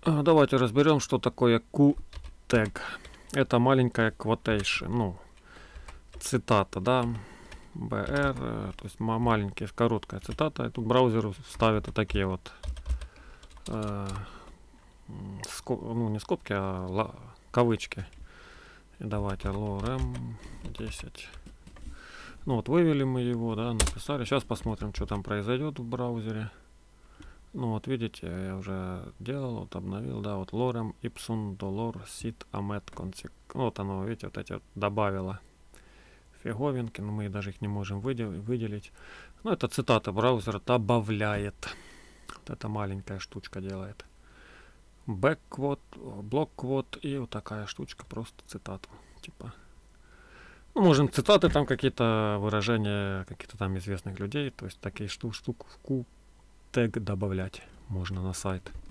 Давайте разберем, что такое Q-tag. Это маленькая quotation, ну, цитата, да, BR, то есть маленькая, короткая цитата. И тут браузер ставит вот такие вот, ну, не скобки, а кавычки. И давайте lorem 10. Ну вот, вывели мы его, да, написали. Сейчас посмотрим, что там произойдет в браузере. Ну вот видите, я уже делал, вот обновил, да, вот lorem ipsum dolor sit amet consec. Вот оно, видите, вот эти вот добавило фиговинки, но мы даже их не можем выделить. Ну это цитата браузера добавляет. Вот эта маленькая штучка делает. Бэкквот, блокквот и вот такая штучка, просто цитату. Типа. Ну, можем цитаты, там какие-то выражения каких-то там известных людей, то есть такие штук в Q-тег добавлять можно на сайт.